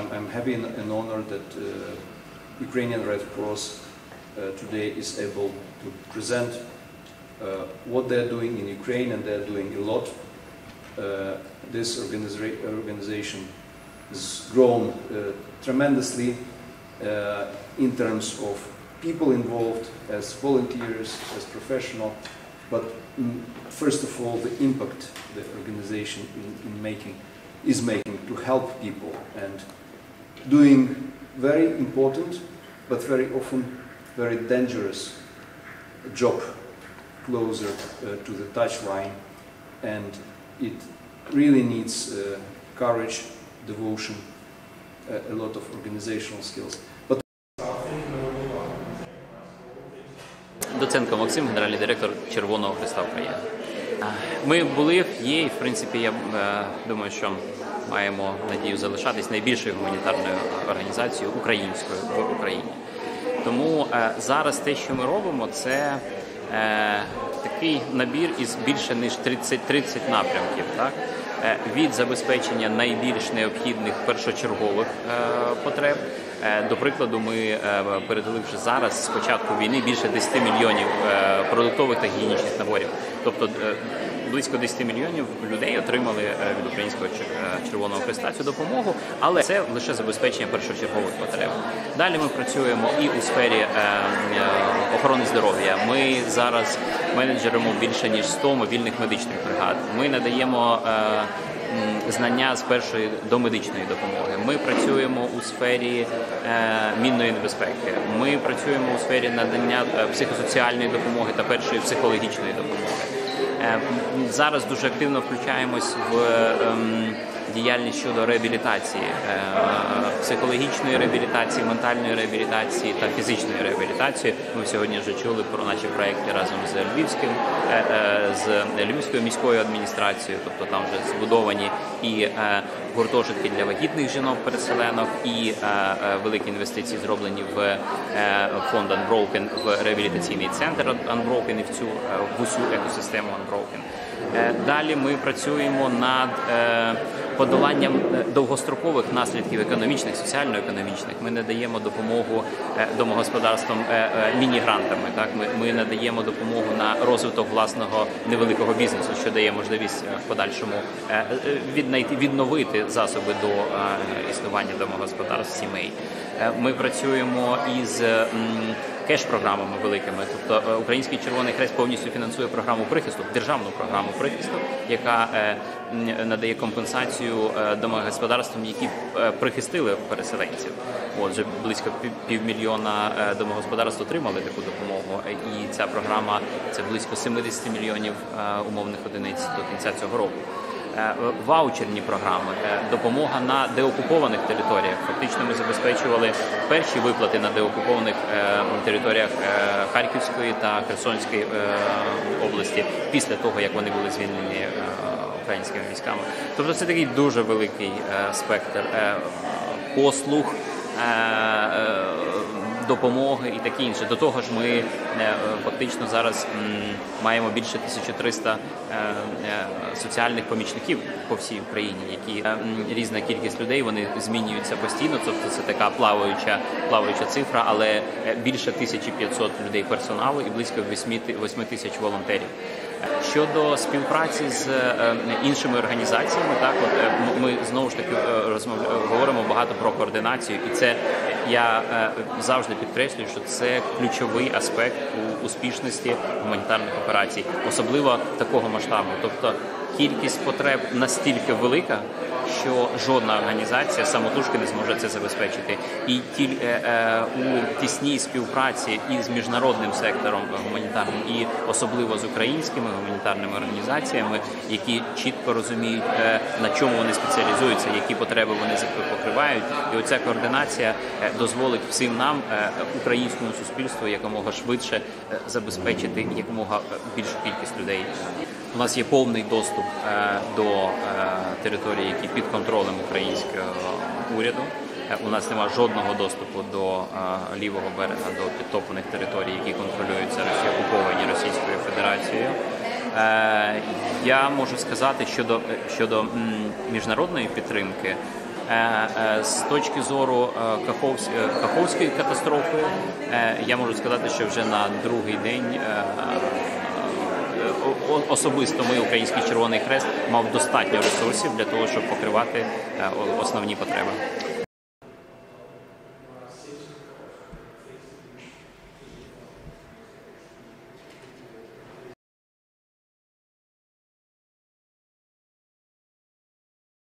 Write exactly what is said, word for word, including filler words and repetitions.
I'm, I'm happy and, and honored that uh, Ukrainian Red Cross uh, today is able to present uh, what they're doing in Ukraine, and they're doing a lot. Uh, this organiza organization has grown uh, tremendously uh, in terms of people involved as volunteers, as professional, but mm, first of all the impact the organization in, in making is making to help people and doing very important but very often very dangerous job closer uh, to the touchline, and it really needs uh, courage, devotion, uh, a lot of organizational skills. But Доценко Максим, генеральний директор Червоного Хреста України. Ми були, є і, в принципі, я думаю, що маємо надію залишатись найбільшою гуманітарною організацією українською в Україні. Тому зараз те, що ми робимо, це такий набір із більше ніж тридцять напрямків, так? Від забезпечення найбільш необхідних першочергових потреб. До прикладу, ми передали вже зараз, з початку війни, більше десяти мільйонів продуктових та гігієнічних наборів. Тобто близько десяти мільйонів людей отримали від Українського Червоного Хреста цю допомогу, але це лише забезпечення першочергових потреб. Далі ми працюємо і у сфері охорони здоров'я. Ми зараз менеджеримо більше ніж сто мобільних медичних бригад. Ми надаємо знання з першої до медичної допомоги. Ми працюємо у сфері е, мінної небезпеки. Ми працюємо у сфері надання психосоціальної допомоги та першої психологічної допомоги. Е, зараз дуже активно включаємось в е, діяльність щодо реабілітації, е, психологічної реабілітації, ментальної реабілітації та фізичної реабілітації. Ми сьогодні вже чули про наші проекти разом з Львівським, е, е, з Львівською міською адміністрацією, тобто там вже збудовані і е, гуртожитки для вагітних жінок-переселенок, і е, е, великі інвестиції зроблені в е, фонд Unbroken, в реабілітаційний центр Unbroken і в цю е, в усю екосистему Unbroken. Е, далі ми працюємо над е, подоланням довгострокових наслідків економічних, соціально-економічних. Ми надаємо допомогу домогосподарствам міні-грантами. Так? Ми, ми надаємо допомогу на розвиток власного невеликого бізнесу, що дає можливість в подальшому віднайти, відновити засоби до існування домогосподарств, сімей. Ми працюємо із кеш-програмами великими. Тобто Український Червоний Хрест повністю фінансує програму прихисту, державну програму прихисту, яка надає компенсацію домогосподарствам, які прихистили переселенців. Отже, близько півмільйона домогосподарств отримали таку допомогу, і ця програма – це близько сімдесят мільйонів умовних одиниць до кінця цього року. Ваучерні програми, допомога на деокупованих територіях. Фактично ми забезпечували перші виплати на деокупованих територіях Харківської та Херсонської області після того, як вони були звільнені українськими військами. Тобто це такий дуже великий спектр послуг, допомоги і таке інше. До того ж, ми фактично зараз маємо більше тисячі триста соціальних помічників по всій Україні, які різна кількість людей, вони змінюються постійно, тобто це така плаваюча, плаваюча цифра, але більше тисячі п'ятсот людей персоналу і близько восьми тисяч волонтерів. Щодо співпраці з іншими організаціями, так, от ми знову ж таки говоримо багато про координацію, і це я завжди підкреслюю, що це ключовий аспект у успішності гуманітарних операцій, особливо такого масштабу. Тобто кількість потреб настільки велика, що жодна організація самотужки не зможе це забезпечити. І ті, е, е, у тісній співпраці із міжнародним сектором гуманітарним, і особливо з українськими гуманітарними організаціями, які чітко розуміють, е, на чому вони спеціалізуються, які потреби вони покривають. І оця координація е, дозволить всім нам, е, українському суспільству, якомога швидше е, забезпечити якомога більшу кількість людей. У нас є повний доступ е, до е, територій, які під контролем українського уряду. Е, у нас немає жодного доступу до е, лівого берега, до підтоплених територій, які контролюються Росією, окуповані Російською Федерацією. Е, я можу сказати, щодо, щодо м, міжнародної підтримки, З точки зору Каховської катастрофи, я можу сказати, що вже на другий день особисто ми, Український Червоний Хрест, мав достатньо ресурсів для того, щоб покривати основні потреби.